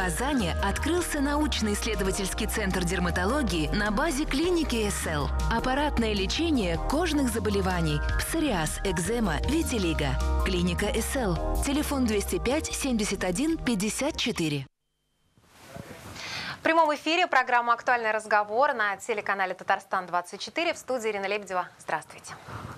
Казани открылся научно-исследовательский центр дерматологии на базе клиники СЛ. Аппаратное лечение кожных заболеваний, псориаз, экзема, витилиго. Клиника СЛ. Телефон 205 71 54. В прямом эфире программа «Актуальный разговор» на телеканале «Татарстан-24». В студии Ирина Лебедева. Здравствуйте.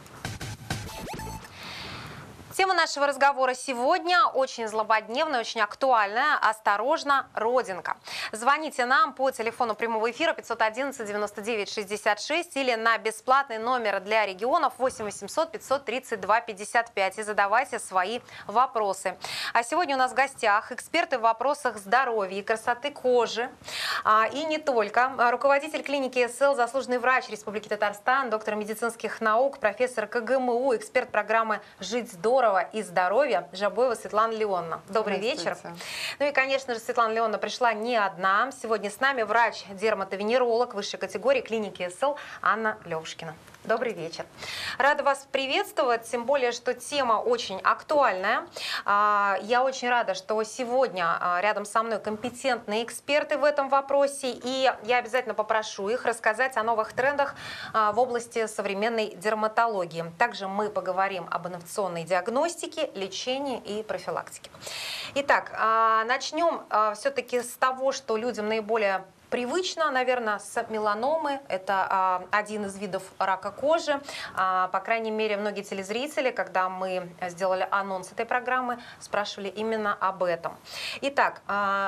Тема нашего разговора сегодня очень злободневная, очень актуальная. Осторожно, родинка. Звоните нам по телефону прямого эфира 511 99 66 или на бесплатный номер для регионов 8 800 532 55 и задавайте свои вопросы. А сегодня у нас в гостях эксперты в вопросах здоровья и красоты кожи. И не только. Руководитель клиники СЛ, заслуженный врач Республики Татарстан, доктор медицинских наук, профессор КГМУ, эксперт программы «Жить здорово» и здоровья Жабоева Светлана Леонна. Добрый вечер. Ну и, конечно же, Светлана Леонна пришла не одна. Сегодня с нами врач-дерматовенеролог высшей категории клиники СЛ Анна Левушкина. Добрый вечер. Рада вас приветствовать, тем более, что тема очень актуальная. Я очень рада, что сегодня рядом со мной компетентные эксперты в этом вопросе, и я обязательно попрошу их рассказать о новых трендах в области современной дерматологии. Также мы поговорим об инновационной диагностике, лечении и профилактике. Итак, начнем все-таки с того, что людям наиболее привычно, наверное, с меланомы. Это один из видов рака кожи. По крайней мере, многие телезрители, когда мы сделали анонс этой программы, спрашивали именно об этом. Итак,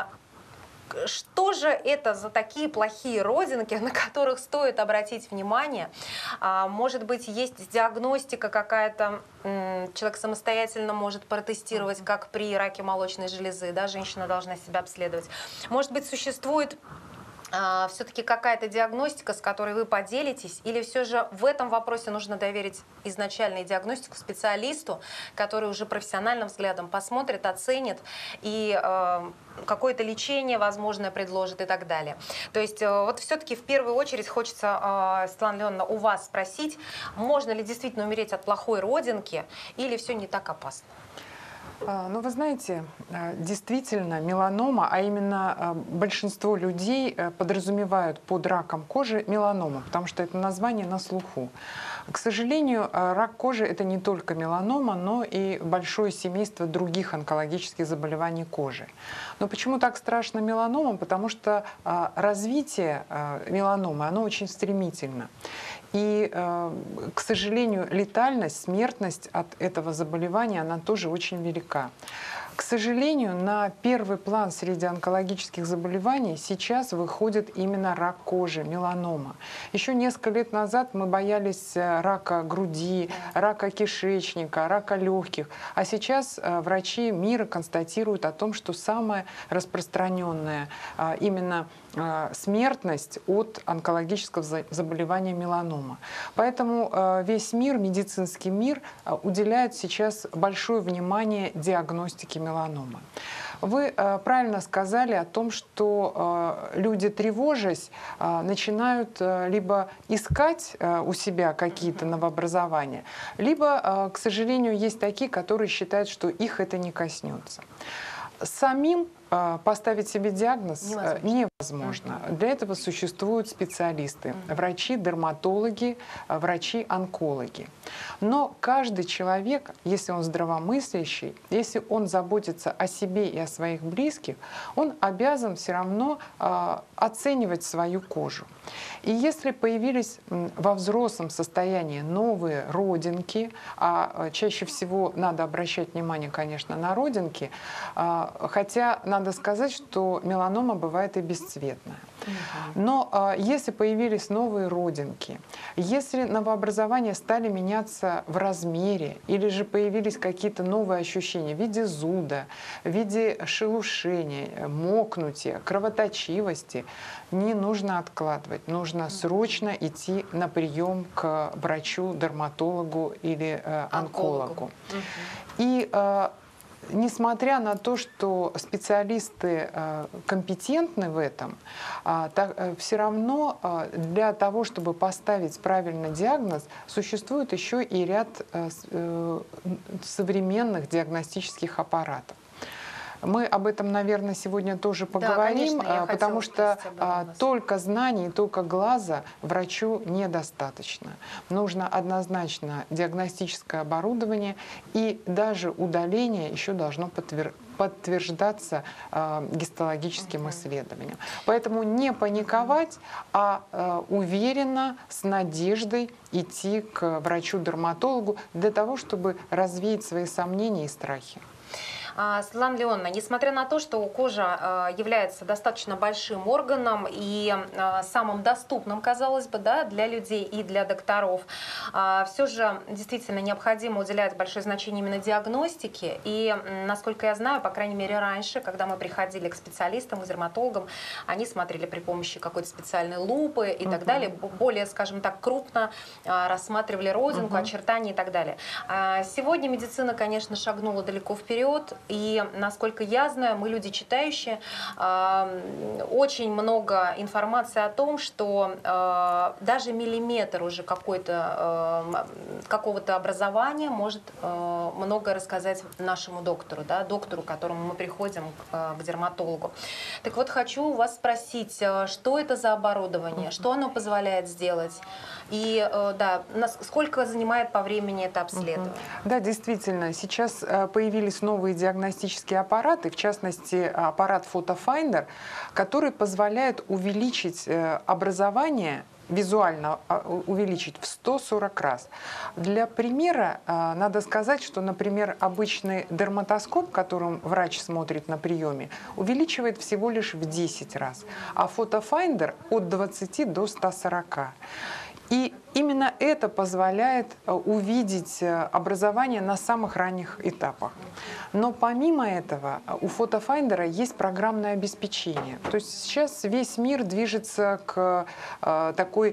что же это за такие плохие родинки, на которых стоит обратить внимание? Может быть, есть диагностика какая-то, человек самостоятельно может протестировать, как при раке молочной железы, да, женщина должна себя обследовать. Может быть, существует все-таки какая-то диагностика, с которой вы поделитесь, или все же в этом вопросе нужно доверить изначальную диагностику специалисту, который уже профессиональным взглядом посмотрит, оценит и какое-то лечение возможное предложит и так далее. То есть вот все-таки в первую очередь хочется, Светлана Леоновна, у вас спросить, можно ли действительно умереть от плохой родинки или все не так опасно? Ну, вы знаете, действительно, меланома, а именно большинство людей подразумевают под раком кожи меланома, потому что это название на слуху. К сожалению, рак кожи – это не только меланома, но и большое семейство других онкологических заболеваний кожи. Но почему так страшно меланома? Потому что развитие меланомы, оно очень стремительно. И, к сожалению, летальность, смертность от этого заболевания, она тоже очень велика. К сожалению, на первый план среди онкологических заболеваний сейчас выходит именно рак кожи, меланома. Еще несколько лет назад мы боялись рака груди, рака кишечника, рака легких. А сейчас врачи мира констатируют о том, что самая распространенная именно смертность от онкологического заболевания меланома. Поэтому весь мир, медицинский мир, уделяет сейчас большое внимание диагностике меланомы. Вы правильно сказали о том, что люди, тревожась, начинают либо искать у себя какие-то новообразования, либо, к сожалению, есть такие, которые считают, что их это не коснется. Самим поставить себе диагноз невозможно. Для этого существуют специалисты, врачи, дерматологи, врачи-онкологи. Но каждый человек, если он здравомыслящий, если он заботится о себе и о своих близких, он обязан все равно оценивать свою кожу. И если появились во взрослом состоянии новые родинки, а чаще всего надо обращать внимание, конечно, на родинки, хотя надо сказать, что меланома бывает и бесцветная. Но если появились новые родинки, если новообразования стали меняться в размере, или же появились какие-то новые ощущения в виде зуда, в виде шелушения, мокнутия, кровоточивости, не нужно откладывать. Нужно срочно идти на прием к врачу, дерматологу или онкологу. И несмотря на то, что специалисты компетентны в этом, все равно для того, чтобы поставить правильный диагноз, существует еще и ряд современных диагностических аппаратов. Мы об этом, наверное, сегодня тоже поговорим, конечно, я потому хотела что спросить об этом у вас. только знаний, только глаза врачу недостаточно. Нужно однозначно диагностическое оборудование, и даже удаление еще должно подтверждаться гистологическим исследованием. Поэтому не паниковать, а уверенно, с надеждой идти к врачу-дерматологу для того, чтобы развеять свои сомнения и страхи. Светлана Леоновна, несмотря на то, что кожа является достаточно большим органом и самым доступным, казалось бы, да, для людей и для докторов, все же действительно необходимо уделять большое значение именно диагностике. И, насколько я знаю, по крайней мере раньше, когда мы приходили к специалистам, к дерматологам, они смотрели при помощи какой-то специальной лупы и так далее, более, скажем так, крупно рассматривали родинку, очертания и так далее. Сегодня медицина, конечно, шагнула далеко вперед. И, насколько я знаю, мы люди читающие, очень много информации о том, что даже миллиметр уже какого-то образования может много рассказать нашему доктору, да, доктору, к которому мы приходим, к дерматологу. Так вот, хочу у вас спросить, что это за оборудование, что оно позволяет сделать? И да, сколько занимает по времени это обследование? Да, действительно, сейчас появились новые диагностические аппараты, в частности, аппарат PhotoFinder, который позволяет увеличить образование, визуально увеличить в 140 раз. Для примера надо сказать, что, например, обычный дерматоскоп, которым врач смотрит на приеме, увеличивает всего лишь в 10 раз, а PhotoFinder от 20 до 140. И именно это позволяет увидеть образование на самых ранних этапах. Но помимо этого у PhotoFinder есть программное обеспечение. То есть сейчас весь мир движется к такой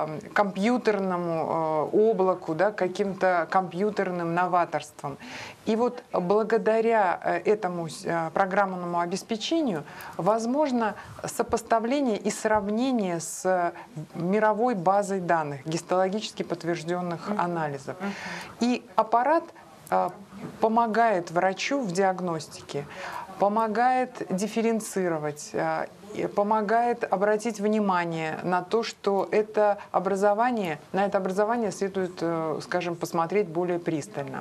компьютерному облаку, да, каким-то компьютерным новаторствам. И вот благодаря этому программному обеспечению возможно сопоставление и сравнение с мировой базой данных, гистологически подтвержденных анализов. И аппарат помогает врачу в диагностике, помогает дифференцировать, помогает обратить внимание на то, что на это образование следует, скажем, посмотреть более пристально.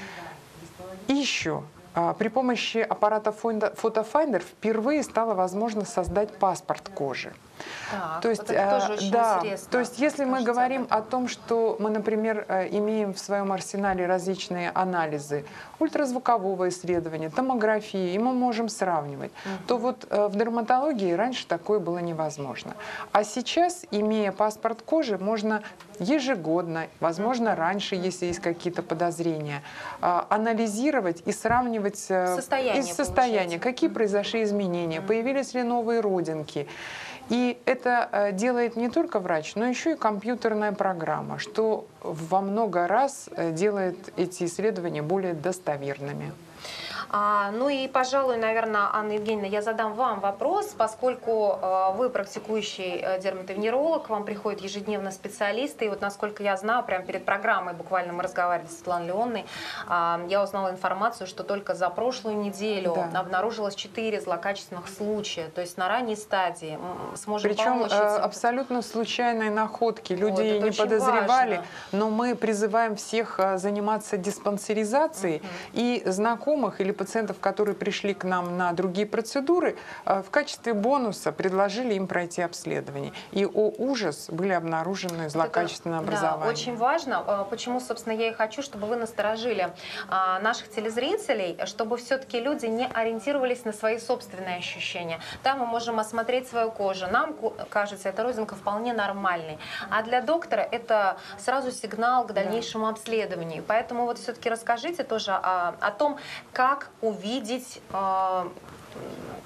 И еще. При помощи аппарата PhotoFinder впервые стало возможно создать паспорт кожи. Так, то есть, вот это тоже очень интересно. То есть, если мы говорим о том, что мы, например, имеем в своем арсенале различные анализы, ультразвукового исследования, томографии, и мы можем сравнивать, то вот в дерматологии раньше такое было невозможно. А сейчас, имея паспорт кожи, можно ежегодно, возможно, раньше, если есть какие-то подозрения, анализировать и сравнивать состояние, какие произошли изменения, появились ли новые родинки. И это делает не только врач, но еще и компьютерная программа, что во много раз делает эти исследования более достоверными. Ну и, пожалуй, наверное, Анна Евгеньевна, я задам вам вопрос, поскольку вы практикующий дерматовенеролог, к вам приходят ежедневно специалисты, и вот, насколько я знаю, прямо перед программой буквально мы разговаривали с Светланой Леонной, я узнала информацию, что только за прошлую неделю обнаружилось 4 злокачественных случая, то есть на ранней стадии. Сможем помочь этим? Абсолютно случайные находки, люди не подозревали, но мы призываем всех заниматься диспансеризацией и знакомых или пациентов, которые пришли к нам на другие процедуры, в качестве бонуса предложили им пройти обследование. И, о ужас, были обнаружены злокачественные образования. Да, очень важно. Почему, собственно, я и хочу, чтобы вы насторожили наших телезрителей, чтобы все-таки люди не ориентировались на свои собственные ощущения. Да, мы можем осмотреть свою кожу. Нам кажется, эта родинка вполне нормальной. А для доктора это сразу сигнал к дальнейшему обследованию. Поэтому вот все-таки расскажите тоже о том, как увидеть, как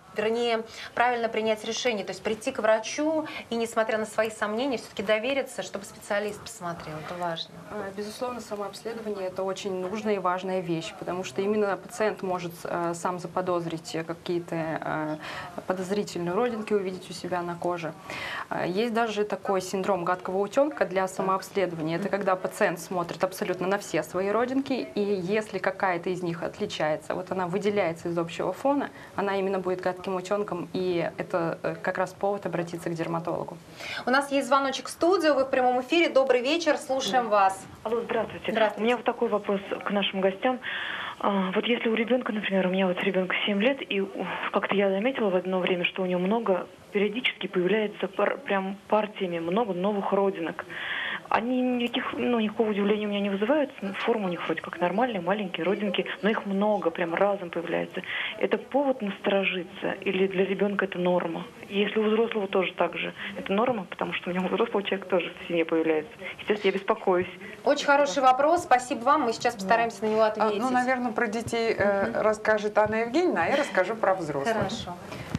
вернее, правильно принять решение, то есть прийти к врачу и, несмотря на свои сомнения, все-таки довериться, чтобы специалист посмотрел. Это важно. Безусловно, самообследование – это очень нужная и важная вещь, потому что именно пациент может сам заподозрить какие-то подозрительные родинки, увидеть у себя на коже. Есть даже такой синдром гадкого утенка для самообследования. Это когда пациент смотрит абсолютно на все свои родинки, и если какая-то из них отличается, вот она выделяется из общего фона, она именно будет гадким утенком, и это как раз повод обратиться к дерматологу. У нас есть звоночек в студию, вы в прямом эфире. Добрый вечер, слушаем вас. Алло, здравствуйте. Здравствуйте. У меня вот такой вопрос к нашим гостям. Вот если у ребенка, например, у меня вот ребенку 7 лет, и как-то я заметила в одно время, что у него много, периодически появляется прям партиями много новых родинок. Они никакого удивления у меня не вызывают. Форма у них вроде как нормальная, маленькие родинки, но их много, прям разом появляется. Это повод насторожиться или для ребенка это норма? Если у взрослого тоже так же, это норма, потому что у меня у взрослого человека тоже в семье появляется. Естественно, я беспокоюсь. Очень хороший вопрос, спасибо вам, мы сейчас постараемся на него ответить. Ну, наверное, про детей расскажет Анна Евгеньевна, а я расскажу про взрослых. Хорошо.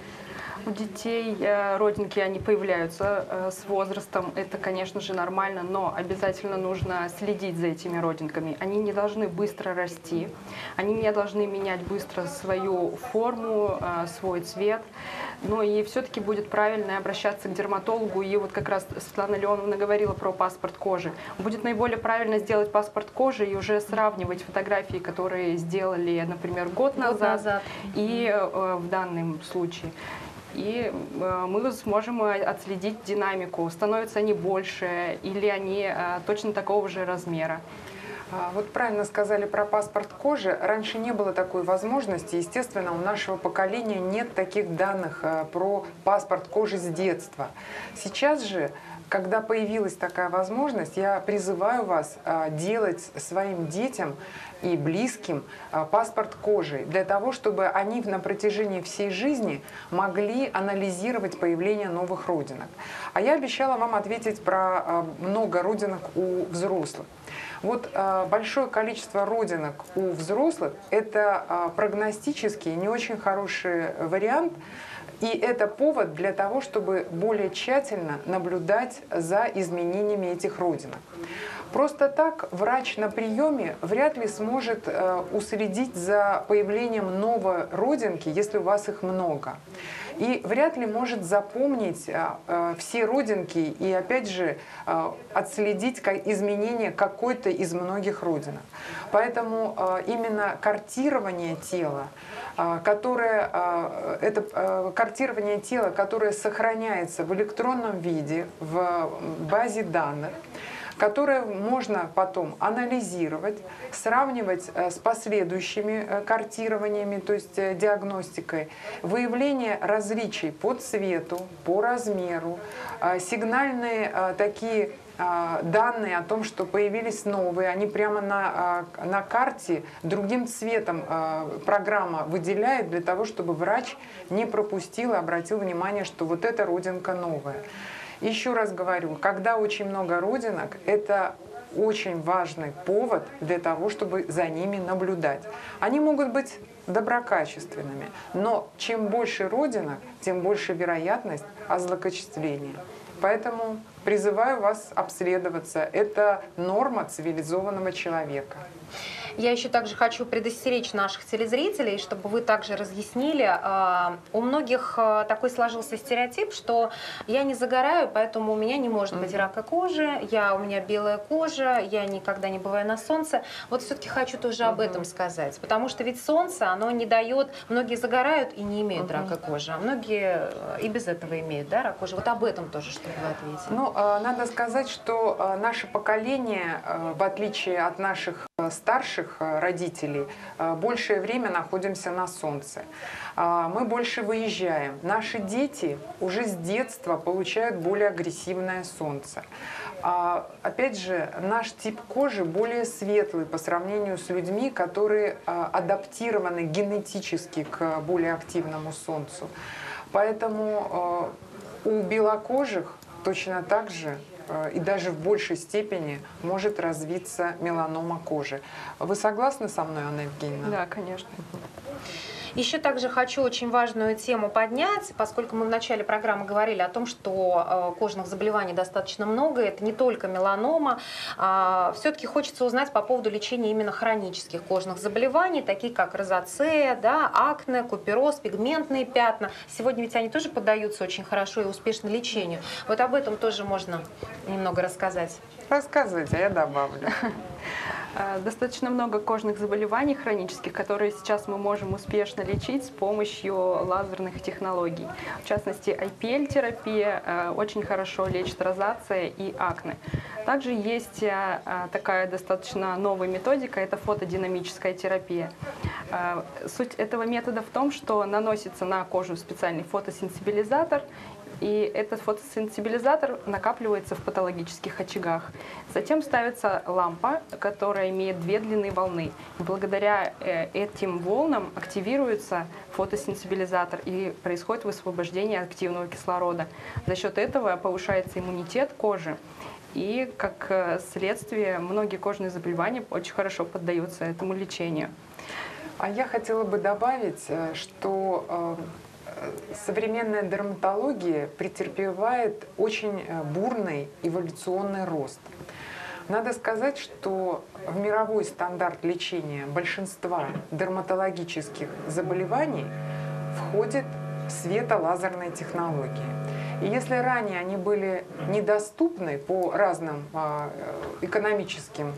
У детей родинки, они появляются с возрастом, это, конечно же, нормально, но обязательно нужно следить за этими родинками. Они не должны быстро расти, они не должны менять быстро свою форму, свой цвет, но и все-таки будет правильно обращаться к дерматологу. И вот как раз Светлана Леоновна говорила про паспорт кожи. Будет наиболее правильно сделать паспорт кожи и уже сравнивать фотографии, которые сделали, например, год назад. И в данном случае. И мы сможем отследить динамику, становятся они больше или они точно такого же размера. Вот правильно сказали про паспорт кожи. Раньше не было такой возможности. Естественно, у нашего поколения нет таких данных про паспорт кожи с детства. Сейчас же, когда появилась такая возможность, я призываю вас делать своим детям и близким паспорт кожи, для того, чтобы они на протяжении всей жизни могли анализировать появление новых родинок. А я обещала вам ответить про много родинок у взрослых. Вот большое количество родинок у взрослых – это прогностический не очень хороший вариант, и это повод для того, чтобы более тщательно наблюдать за изменениями этих родинок. Просто так врач на приеме вряд ли сможет уследить за появлением новой родинки, если у вас их много. И вряд ли может запомнить все родинки и, опять же, отследить изменение какой-то из многих родинок. Поэтому именно картирование тела, которое сохраняется в электронном виде, в базе данных, которое можно потом анализировать, сравнивать с последующими картированиями, то есть диагностикой, выявление различий по цвету, по размеру, сигнальные такие данные о том, что появились новые, они прямо на карте другим цветом программа выделяет для того, чтобы врач не пропустил и обратил внимание, что вот эта родинка новая. Еще раз говорю, когда очень много родинок, это очень важный повод для того, чтобы за ними наблюдать. Они могут быть доброкачественными, но чем больше родинок, тем больше вероятность озлокочествления. Поэтому призываю вас обследоваться. Это норма цивилизованного человека. Я еще также хочу предостеречь наших телезрителей, чтобы вы также разъяснили. У многих такой сложился стереотип, что я не загораю, поэтому у меня не может быть рака кожи, у меня белая кожа, я никогда не бываю на солнце. Вот все-таки хочу тоже об этом сказать, потому что ведь солнце, оно не дает, многие загорают и не имеют рака кожи, а многие и без этого имеют, да, рак кожи. Вот об этом тоже, чтобы вы ответили. Ну, надо сказать, что наше поколение, в отличие от наших старших родителей, большее время находимся на солнце. Мы больше выезжаем. Наши дети уже с детства получают более агрессивное солнце. Опять же, наш тип кожи более светлый по сравнению с людьми, которые адаптированы генетически к более активному солнцу. Поэтому у белокожих точно так же и даже в большей степени может развиться меланома кожи. Вы согласны со мной, Анна Евгеньевна? Да, конечно. Еще также хочу очень важную тему поднять, поскольку мы в начале программы говорили о том, что кожных заболеваний достаточно много, это не только меланома. Все-таки хочется узнать по поводу лечения именно хронических кожных заболеваний, такие как розацея, да, акне, купероз, пигментные пятна. Сегодня ведь они тоже поддаются очень хорошо и успешно лечению. Вот об этом тоже можно немного рассказать. Рассказывайте, а я добавлю. Достаточно много кожных заболеваний хронических, которые сейчас мы можем успешно лечить с помощью лазерных технологий. В частности, IPL-терапия очень хорошо лечит розация и акне. Также есть такая достаточно новая методика, это фотодинамическая терапия. Суть этого метода в том, что наносится на кожу специальный фотосенсибилизатор, и этот фотосенсибилизатор накапливается в патологических очагах. Затем ставится лампа, которая имеет две длины волны. Благодаря этим волнам активируется фотосенсибилизатор и происходит высвобождение активного кислорода. За счет этого повышается иммунитет кожи. И, как следствие, многие кожные заболевания очень хорошо поддаются этому лечению. А я хотела бы добавить, что современная дерматология претерпевает очень бурный эволюционный рост. Надо сказать, что в мировой стандарт лечения большинства дерматологических заболеваний входит светолазерные технологии. И если ранее они были недоступны по разным экономическим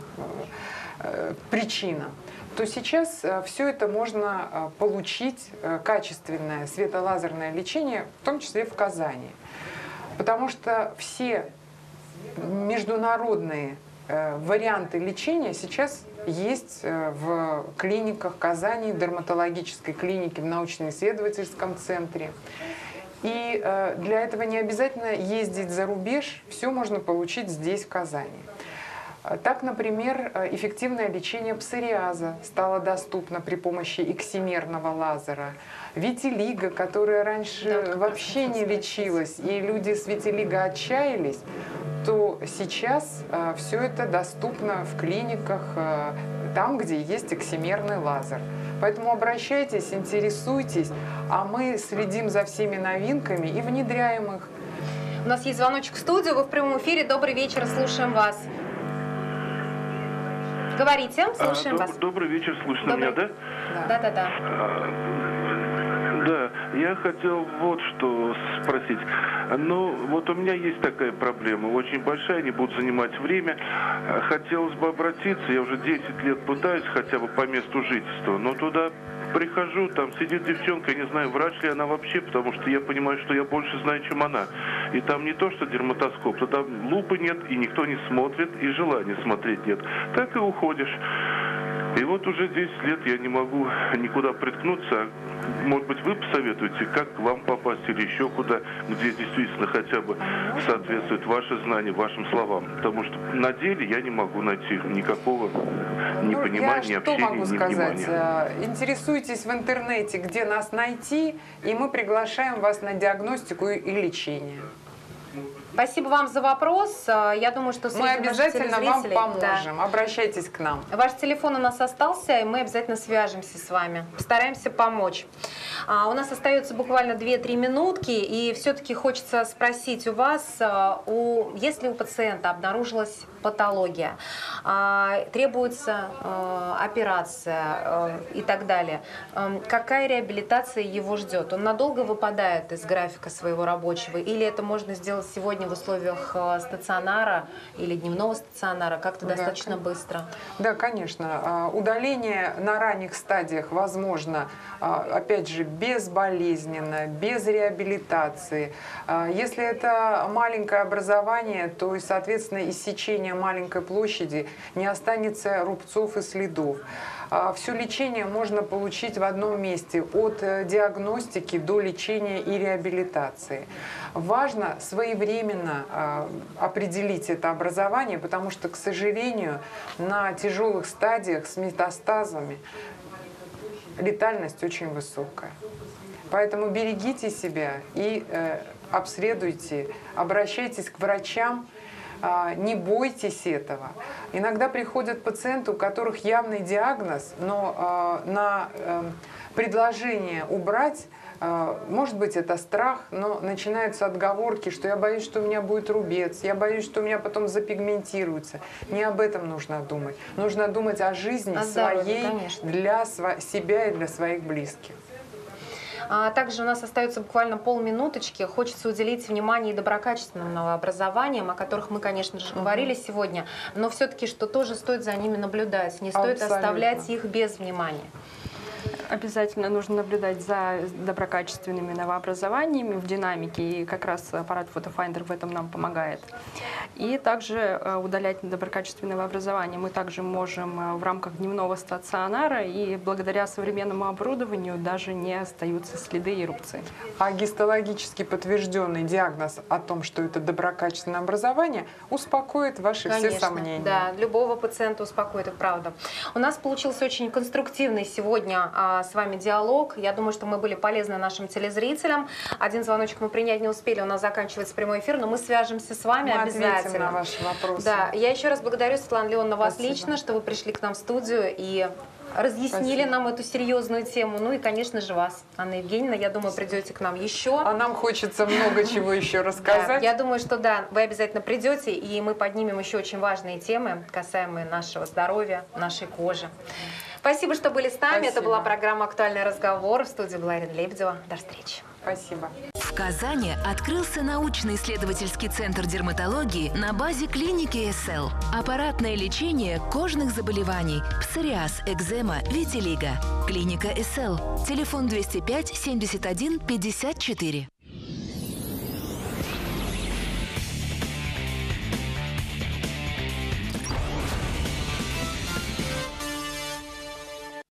причинам, то сейчас все это можно получить, качественное светолазерное лечение, в том числе в Казани. Потому что все международные варианты лечения сейчас есть в клиниках Казани, в дерматологической клинике, в научно-исследовательском центре. И для этого не обязательно ездить за рубеж, все можно получить здесь, в Казани. Так, например, эффективное лечение псориаза стало доступно при помощи эксимерного лазера. Витилиго, которая раньше вообще не лечилась, и люди с витилиго отчаялись, то сейчас все это доступно в клиниках, там, где есть эксимерный лазер. Поэтому обращайтесь, интересуйтесь, а мы следим за всеми новинками и внедряем их. У нас есть звоночек в студию, вы в прямом эфире. Добрый вечер, слушаем вас. Говорите, слушаем вас. Добрый вечер, слышно меня, да? Да. Да, я хотел вот что спросить. Ну, вот у меня есть такая проблема, очень большая, не буду занимать время. Хотелось бы обратиться, я уже 10 лет пытаюсь хотя бы по месту жительства, но туда прихожу, там сидит девчонка, я не знаю, врач ли она вообще, потому что я понимаю, что я больше знаю, чем она. И там не то, что дерматоскоп, то там лупы нет, и никто не смотрит, и желания смотреть нет. Так и уходишь. И вот уже 10 лет я не могу никуда приткнуться. Может быть, вы посоветуете, как к вам попасть или еще куда, где действительно хотя бы соответствует ваши знания, вашим словам. Потому что на деле я не могу найти никакого ни понимания, ни общения, могу ни сказать? внимания. Интересуйтесь в интернете, где нас найти, и мы приглашаем вас на диагностику и лечение. Спасибо вам за вопрос. Я думаю, что мы обязательно вам поможем. Да. Обращайтесь к нам. Ваш телефон у нас остался, и мы обязательно свяжемся с вами. Постараемся помочь. У нас остается буквально 2-3 минутки, и все-таки хочется спросить у вас, если у пациента обнаружилась патология, требуется операция и так далее, какая реабилитация его ждет? Он надолго выпадает из графика своего рабочего, или это можно сделать сегодня в условиях стационара или дневного стационара как-то достаточно быстро? Да, конечно. Удаление на ранних стадиях возможно, опять же, безболезненно, без реабилитации. Если это маленькое образование, то, соответственно, иссечение маленькой площади не останется рубцов и следов. Все лечение можно получить в одном месте, от диагностики до лечения и реабилитации. Важно своевременно определить это образование, потому что, к сожалению, на тяжелых стадиях с метастазами летальность очень высокая. Поэтому берегите себя и обследуйте, обращайтесь к врачам, Не бойтесь этого. Иногда приходят пациенты, у которых явный диагноз, но на предложение убрать, может быть, это страх, но начинаются отговорки, что я боюсь, что у меня будет рубец, я боюсь, что у меня потом запигментируется. Не об этом нужно думать. Нужно думать о жизни своей, для себя и для своих близких. Также у нас остается буквально полминуточки. Хочется уделить внимание и доброкачественным новообразованиям, о которых мы, конечно же, говорили сегодня, но все-таки, что тоже стоит за ними наблюдать. Не стоит оставлять их без внимания. Обязательно нужно наблюдать за доброкачественными новообразованиями в динамике, и как раз аппарат Photofinder в этом нам помогает. И также удалять недоброкачественные новообразования мы также можем в рамках дневного стационара, и благодаря современному оборудованию даже не остаются следы эрупции. А гистологически подтвержденный диагноз о том, что это доброкачественное образование, успокоит ваши все сомнения. Да, любого пациента успокоит, это правда. У нас получился очень конструктивный сегодня с вами диалог. Я думаю, что мы были полезны нашим телезрителям. Один звоночек мы принять не успели, у нас заканчивается прямой эфир, но мы свяжемся с вами обязательно. Ответим на ваши вопросы. Да, я еще раз благодарю, Светлана Леоновна, вас лично, что вы пришли к нам в студию и разъяснили нам эту серьезную тему. Ну и, конечно же, вас, Анна Евгеньевна. Я думаю, придете к нам еще. А нам хочется много чего еще рассказать. Да, я думаю, что да, вы обязательно придете, и мы поднимем еще очень важные темы, касаемые нашего здоровья, нашей кожи. Спасибо, что были с нами. Спасибо. Это была программа «Актуальный разговор». В студии была Ирина Лебедева. До встречи. Спасибо. В Казани открылся научно-исследовательский центр дерматологии на базе клиники СЛ. Аппаратное лечение кожных заболеваний, псориаз, экзема, витилиго. Клиника СЛ. Телефон 205 71 54.